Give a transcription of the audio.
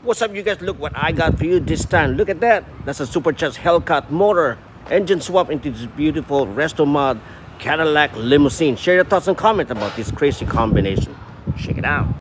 What's up, you guys? Look what I got for you this time. Look at that. That's a supercharged hellcat motor. Engine swap into this beautiful resto mod Cadillac limousine. Share your thoughts and comment about this crazy combination. Check it out.